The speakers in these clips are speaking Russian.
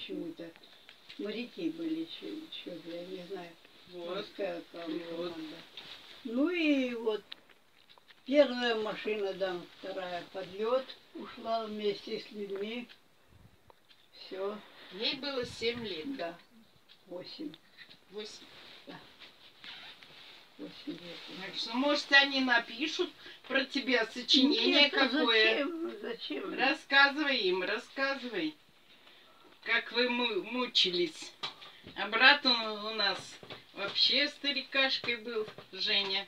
почему-то. Моряки были еще, я не знаю. Вот. Вот. Ну и вот первая машина, да, вторая подлет ушла вместе с людьми. Все. Ей было 7 лет. Да. 8. 8. Да. 8 лет. Так что, может, они напишут про тебя сочинение. Нет, какое. Зачем? Рассказывай им, рассказывай, как вы мучились. А брат у нас вообще старикашкой был, Женя.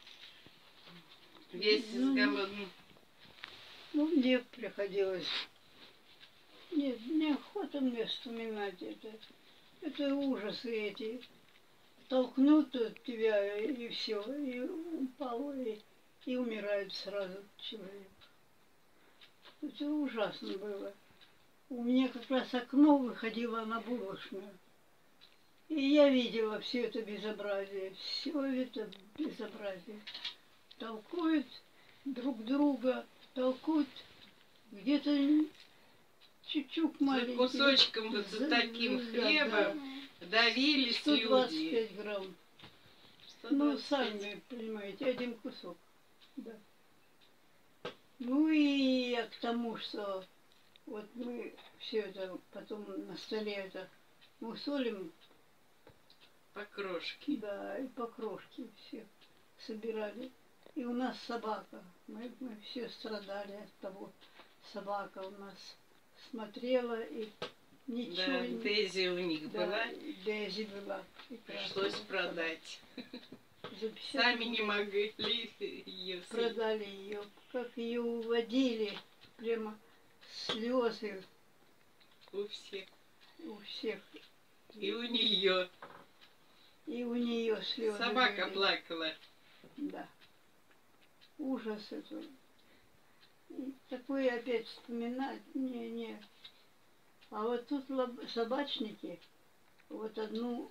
Весь голодный. Ну, мне приходилось. Нет, неохота мне вспоминать это. Это ужасы эти. Толкнут тебя, и все, и упал, и умирает сразу человек. Это ужасно было. У меня как раз окно выходило на булочную. И я видела все это безобразие, все это безобразие. Толкуют друг друга, толкуют где-то чуть-чуть маленький. За кусочком вот за таким хлебом давились 125 люди. грамм. 125. Ну, сами понимаете, один кусок. Да. Ну и к тому, что вот мы все это потом на столе это мусолим. Покрошки. Да, и покрошки все собирали. И у нас собака. Мы все страдали от того. Собака у нас смотрела и ничего. Да, Дейзи у них была. Дейзи была. Пришлось продать. Сами не могли ее продали ее. Как ее уводили, прямо слезы. У всех. У всех. И у нее. И у нее слезы. Собака были. плакала. Да. Ужас это. И такое опять вспоминать. Не. А вот тут собачники, вот одну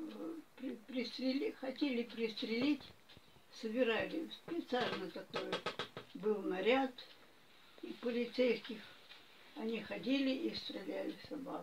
хотели пристрелить, собирали специально такой был наряд и полицейских. Они ходили и стреляли собак.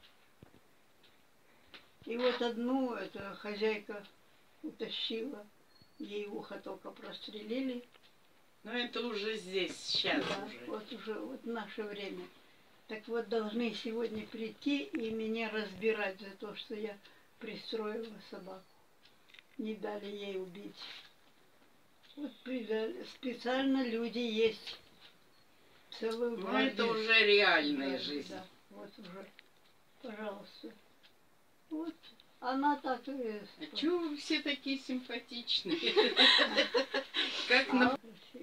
И вот одну эта хозяйка утащила, ей ухо только прострелили. Но это уже здесь, сейчас да, уже. Вот уже вот наше время. Так вот, должны сегодня прийти и меня разбирать за то, что я пристроила собаку. Не дали ей убить. Вот специально люди есть. Целую Ну, гвардию. это уже реальная жизнь. Да, вот уже. Пожалуйста. Вот. Она так и... А чего вы все такие симпатичные? Как на...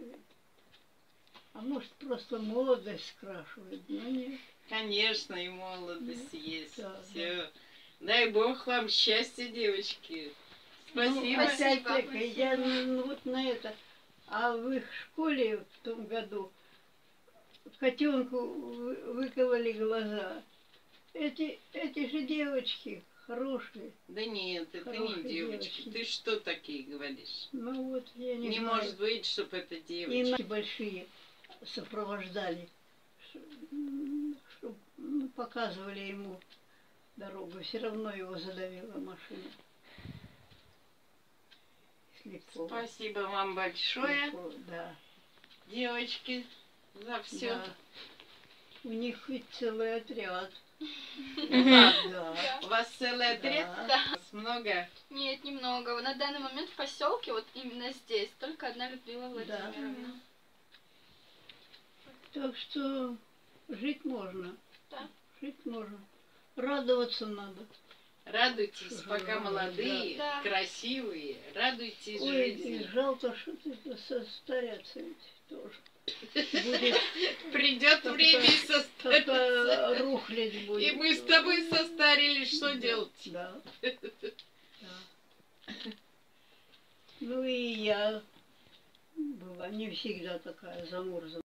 А может, просто молодость скрашивает, но нет. Конечно, и молодость есть. Да, Все. да. Дай Бог вам счастья, девочки. Спасибо. Ну, опять-таки, я вот на это. А в их школе в том году котенку выковали глаза. Эти же девочки хорошие. Да нет, это не девочки. Ты что такие говоришь? Ну вот, я не знаю. может быть, чтобы это девочки. И большие сопровождали, чтобы показывали ему дорогу. Все равно его задавила машина. Слепого. Спасибо вам большое, Слепого, да. девочки, за все. Да. У них ведь целый отряд. Да. У вас целый отряд? Да. Вас много? Нет, немного. На данный момент в поселке, вот именно здесь, только одна Людмила Владимировна. Так что жить можно. Да. Жить можно. Радоваться надо. Радуйтесь, пока молодые, да. красивые. Радуйтесь Ой, жизни. жалко, что ты состарятся ведь тоже. Будет Придет время и состарится. Рухлядь будет. И мы с тобой состарились, что делать? Да. Да. Ну и я была не всегда такая замурзанная.